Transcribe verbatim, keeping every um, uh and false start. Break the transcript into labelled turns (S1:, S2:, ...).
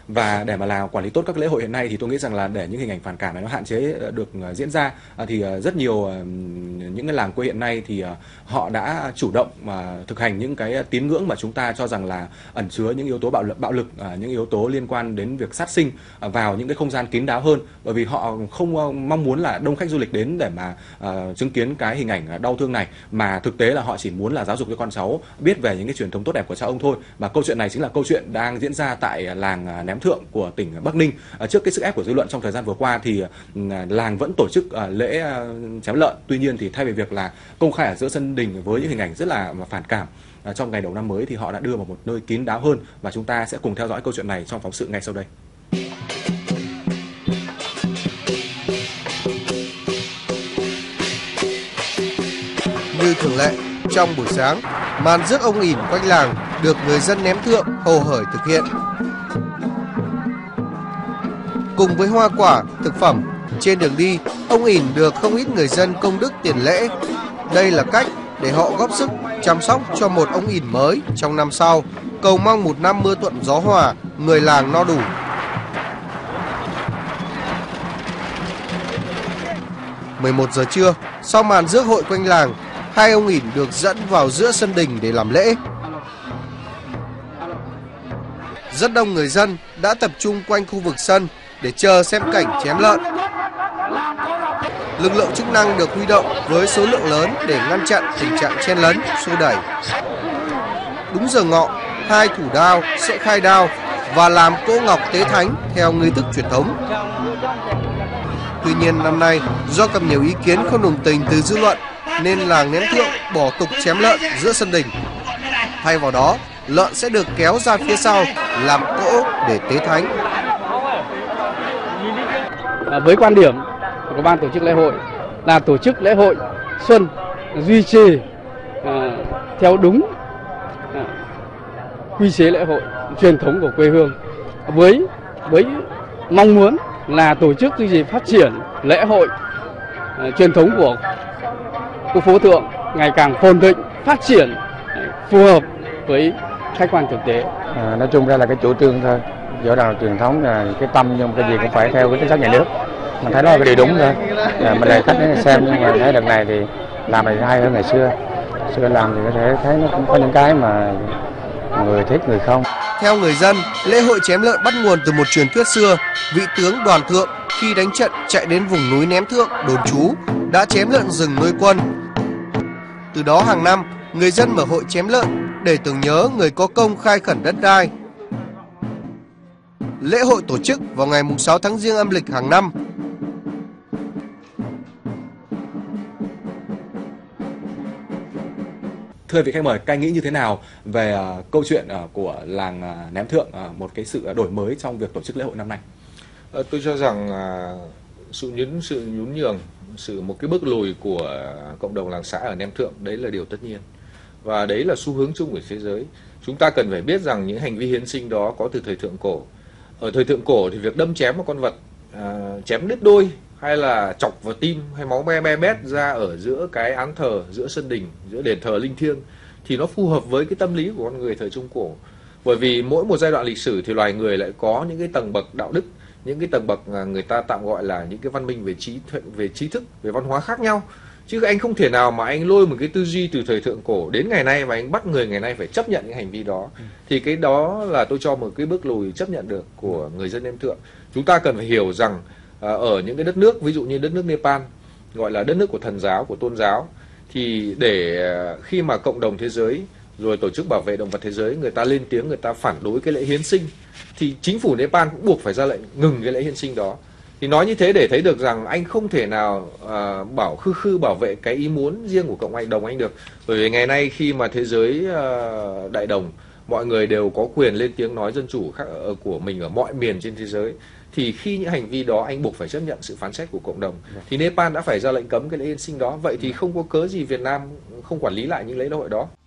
S1: Và để mà làm quản lý tốt các lễ hội hiện nay thì tôi nghĩ rằng là để những hình ảnh phản cảm này nó hạn chế được diễn ra thì rất nhiều những cái làng quê hiện nay thì họ đã chủ động mà thực hành những cái tín ngưỡng mà chúng ta cho rằng là ẩn chứa những yếu tố bạo lực, bạo lực, những yếu tố liên quan đến việc sát sinh vào những cái không gian kín đáo hơn, bởi vì họ không mong muốn là đông khách du lịch đến để mà uh, chứng kiến cái hình ảnh đau thương này, mà thực tế là họ chỉ muốn là giáo dục cho con cháu biết về những cái truyền thống tốt đẹp của cha ông thôi. Và câu chuyện này chính là câu chuyện đang diễn ra tại làng Ném Thượng của tỉnh Bắc Ninh. Uh, trước cái sức ép của dư luận trong thời gian vừa qua thì uh, làng vẫn tổ chức uh, lễ uh, chém lợn. Tuy nhiên thì thay vì việc là công khai ở giữa sân đình với những hình ảnh rất là phản cảm uh, trong ngày đầu năm mới thì họ đã đưa vào một nơi kín đáo hơn, và chúng ta sẽ cùng theo dõi câu chuyện này trong phóng sự ngay sau đây.
S2: Như thường lệ, trong buổi sáng, màn rước ông ỉn quanh làng được người dân Ném Thượng hồ hởi thực hiện. Cùng với hoa quả, thực phẩm, trên đường đi, ông ỉn được không ít người dân công đức tiền lễ. Đây là cách để họ góp sức chăm sóc cho một ông ỉn mới trong năm sau, cầu mong một năm mưa thuận gió hòa, người làng no đủ. mười một giờ trưa, sau màn rước hội quanh làng, hai ông ỉn được dẫn vào giữa sân đình để làm lễ. Rất đông người dân đã tập trung quanh khu vực sân để chờ xem cảnh chém lợn. Lực lượng chức năng được huy động với số lượng lớn để ngăn chặn tình trạng chen lấn, xô đẩy. Đúng giờ ngọ, hai thủ đao sẽ khai đao và làm cỗ ngọc tế thánh theo nghi thức truyền thống. Tuy nhiên năm nay, do gặp nhiều ý kiến không đồng tình từ dư luận, nên làng Ném Thượng bỏ tục chém lợn giữa sân đình. Thay vào đó, lợn sẽ được kéo ra phía sau làm cỗ để tế thánh.
S3: À, với quan điểm của ban tổ chức lễ hội là tổ chức lễ hội xuân duy trì à, theo đúng à, quy chế lễ hội truyền thống của quê hương, với với mong muốn là tổ chức duy trì phát triển lễ hội à, truyền thống của khu phố Thượng ngày càng phồn thịnh, phát triển phù hợp với khách quan thực tế.
S4: À, nói chung ra là cái chủ trương thôi, rõ ràng truyền thống là cái tâm, nhưng cái gì cũng phải theo cái chính sách nhà nước. Mình thấy đó là cái điều đúng thôi. À, mình là khách đến xem, nhưng mà thấy lần này thì làm này hay hơn ngày xưa. Xưa làm thì có thể thấy nó cũng có những cái mà người thích người không.
S2: Theo người dân, lễ hội chém lợn bắt nguồn từ một truyền thuyết xưa. Vị tướng Đoàn Thượng khi đánh trận chạy đến vùng núi Ném Thượng đồn trú đã chém lợn rừng nuôi quân. Từ đó hàng năm, người dân mở hội chém lợn để tưởng nhớ người có công khai khẩn đất đai. Lễ hội tổ chức vào ngày sáu tháng Giêng âm lịch hàng năm.
S1: Thưa vị khách mời, các anh nghĩ như thế nào về uh, câu chuyện uh, của làng uh, Ném Thượng, uh, một cái sự đổi mới trong việc tổ chức lễ hội năm nay?
S5: À, tôi cho rằng uh, sự nhún sự nhún nhường, sự một cái bước lùi của cộng đồng làng xã ở Ném Thượng, đấy là điều tất nhiên. Và đấy là xu hướng chung của thế giới. Chúng ta cần phải biết rằng những hành vi hiến sinh đó có từ thời thượng cổ. Ở thời thượng cổ thì việc đâm chém một con vật, à, chém đứt đôi, hay là chọc vào tim, hay máu me be bét ra ở giữa cái án thờ, giữa sân đình, giữa đền thờ linh thiêng, thì nó phù hợp với cái tâm lý của con người thời Trung Cổ. Bởi vì mỗi một giai đoạn lịch sử thì loài người lại có những cái tầng bậc đạo đức, những cái tầng bậc người ta tạm gọi là những cái văn minh về trí về trí thức, về văn hóa khác nhau. Chứ anh không thể nào mà anh lôi một cái tư duy từ thời thượng cổ đến ngày nay và anh bắt người ngày nay phải chấp nhận những hành vi đó. Ừ. Thì cái đó là tôi cho một cái bước lùi chấp nhận được của người dân Ném Thượng. Chúng ta cần phải hiểu rằng à, ở những cái đất nước, ví dụ như đất nước Nepal, gọi là đất nước của thần giáo, của tôn giáo, thì để khi mà cộng đồng thế giới rồi tổ chức bảo vệ động vật thế giới người ta lên tiếng, người ta phản đối cái lễ hiến sinh, thì chính phủ Nepal cũng buộc phải ra lệnh ngừng cái lễ hiến sinh đó. Thì nói như thế để thấy được rằng anh không thể nào uh, bảo khư khư bảo vệ cái ý muốn riêng của cộng đồng anh được. Bởi vì ngày nay khi mà thế giới uh, đại đồng, mọi người đều có quyền lên tiếng nói dân chủ khác, uh, của mình ở mọi miền trên thế giới, thì khi những hành vi đó anh buộc phải chấp nhận sự phán xét của cộng đồng. Thì Nepal đã phải ra lệnh cấm cái lễ hiến sinh đó. Vậy thì không có cớ gì Việt Nam không quản lý lại những lễ hội đó.